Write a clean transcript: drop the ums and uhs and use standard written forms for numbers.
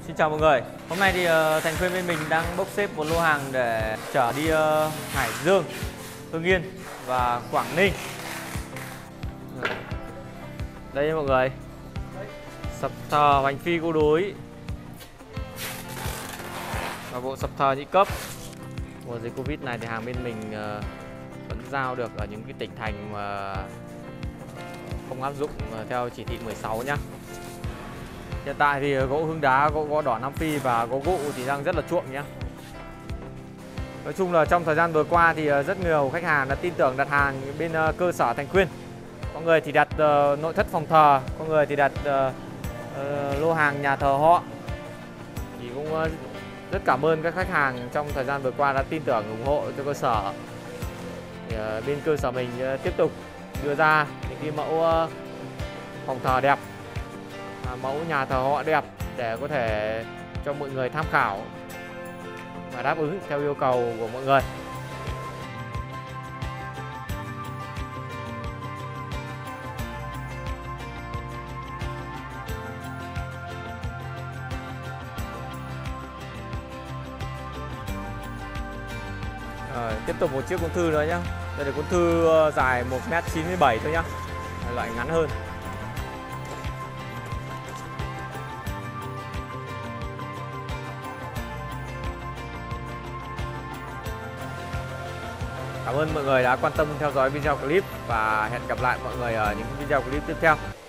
Xin chào mọi người. Hôm nay thì Thành Khuyên bên mình đang bốc xếp một lô hàng để chở đi Hải Dương, Hưng Yên và Quảng Ninh. Đây mọi người, sập thờ bánh phi câu đối và bộ sập thờ nhị cấp. Mùa dịch Covid này thì hàng bên mình vẫn giao được ở những cái tỉnh thành mà không áp dụng theo chỉ thị 16 nhá. Hiện tại thì gỗ hương đá, gỗ đỏ Nam Phi và gỗ gụ thì đang rất là chuộng nhé. Nói chung là trong thời gian vừa qua thì rất nhiều khách hàng đã tin tưởng đặt hàng bên cơ sở Thành Khuyên. Có người thì đặt nội thất phòng thờ, có người thì đặt lô hàng nhà thờ họ. Thì cũng rất cảm ơn các khách hàng trong thời gian vừa qua đã tin tưởng ủng hộ cho cơ sở. Thì bên cơ sở mình tiếp tục đưa ra những cái mẫu phòng thờ đẹp, mẫu nhà thờ họ đẹp để có thể cho mọi người tham khảo và đáp ứng theo yêu cầu của mọi người. Tiếp tục một chiếc cuốn thư nữa nhé. Đây là cuốn thư dài 1m97 thôi nhá, loại ngắn hơn. Cảm ơn mọi người đã quan tâm theo dõi video clip và hẹn gặp lại mọi người ở những video clip tiếp theo.